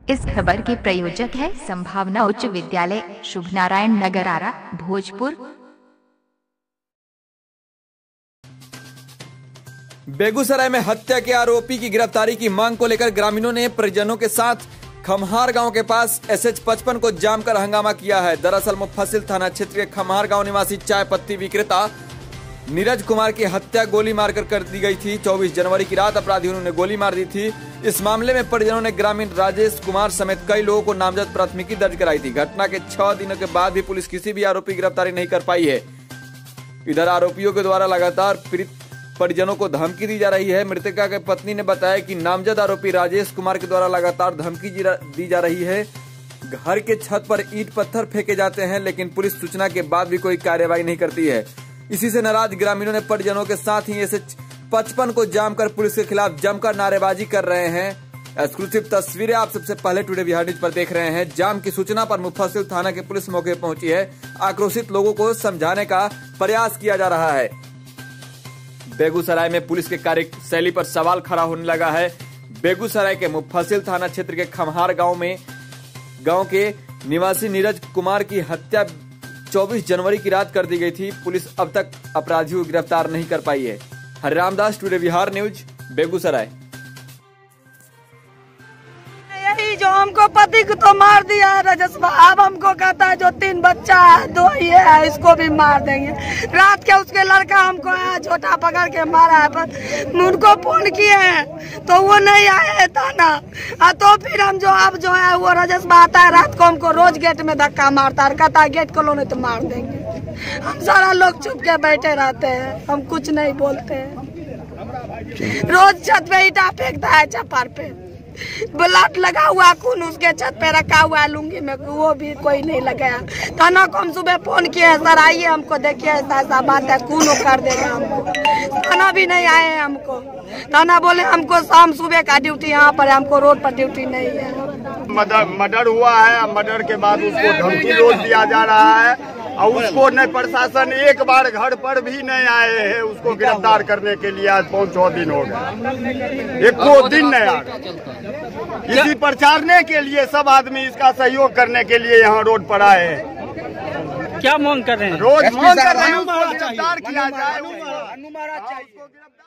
इस खबर के प्रायोजक है संभावना उच्च विद्यालय, शुभ नारायण नगर, आरा, भोजपुर। बेगूसराय में हत्या के आरोपी की गिरफ्तारी की मांग को लेकर ग्रामीणों ने परिजनों के साथ खमहार गांव के पास SH-55 को जाम कर हंगामा किया है। दरअसल मुफस्सिल थाना क्षेत्र के खमहार गांव निवासी चाय पत्ती विक्रेता नीरज कुमार की हत्या गोली मारकर कर दी गई थी। 24 जनवरी की रात अपराधियों ने गोली मार दी थी। इस मामले में परिजनों ने ग्रामीण राजेश कुमार समेत कई लोगों को नामजद प्राथमिकी दर्ज कराई थी। घटना के 6 दिनों के बाद भी पुलिस किसी भी आरोपी की गिरफ्तारी नहीं कर पाई है। इधर आरोपियों के द्वारा लगातार पीड़ित परिजनों को धमकी दी जा रही है। मृतका के पत्नी ने बताया कि नामजद आरोपी राजेश कुमार के द्वारा लगातार धमकी दी जा रही है। घर के छत पर ईंट पत्थर फेंके जाते हैं, लेकिन पुलिस सूचना के बाद भी कोई कार्रवाई नहीं करती है। इसी से नाराज ग्रामीणों ने परिजनों के साथ ही SH-55 को जाम कर पुलिस के खिलाफ जमकर नारेबाजी कर रहे हैं। एक्सक्लूसिव तस्वीरें आप सबसे पहले टुडे बिहार न्यूज पर देख रहे हैं। जाम की सूचना पर मुफस्सिल थाना की पुलिस मौके पर पहुंची है। आक्रोशित लोगों को समझाने का प्रयास किया जा रहा है। बेगूसराय में पुलिस के कार्यशैली पर सवाल खड़ा होने लगा है। बेगूसराय के मुफस्सिल थाना क्षेत्र के खमहार गांव के निवासी नीरज कुमार की हत्या 24 जनवरी की रात कर दी गई थी। पुलिस अब तक अपराधियों को गिरफ्तार नहीं कर पाई है। Hariram Das, today Bihar news, Begusarai. यही जो हमको पति को तो मार दिया है रजसवा, अब हमको कहता है जो 3 बच्चा है, 2 ये है, इसको भी मार देंगे। रात के उसके लड़का हमको है झोटा पकड़ के मारा है, पर उनको फोन किए हैं तो वो नहीं आए है थाना। तो फिर हम अब जो है वो रजसवा आता है रात को, हमको रोज गेट में धक्का मारता है, कहता है गेट खोलो नहीं तो मार देंगे। हम सारा लोग चुप के बैठे रहते हैं, हम कुछ नहीं बोलते हैं। रोज छत पे ईटा फेंकता है, चपार पे ब्लड लगा हुआ, खून उसके छत पे रखा हुआ है लुंगी में, वो भी कोई नहीं लगाया। थाना को हम सुबह फोन किए, सर आइए हमको देखिए ऐसा ऐसा बात है, खून कर देगा हमको। थाना भी नहीं आए हैं हमको। थाना बोले हमको शाम सुबह का ड्यूटी यहाँ पर, हमको रोड पर ड्यूटी नहीं है। मर्डर हुआ है, मर्डर के बाद उसको धमकी रोज दिया जा रहा है और उसको नहीं, प्रशासन एक बार घर पर भी नहीं आए हैं उसको गिरफ्तार करने के लिए। आज 5-6 दिन हो गए, 1 दिन नहीं आ रहा। इसी प्रचारने के लिए सब आदमी इसका सहयोग करने के लिए यहाँ रोड पर आए हैं। क्या मांग कर रहे हैं? रोज मांग कर रहे हैं, उसको गिरफ्तार किया जाए।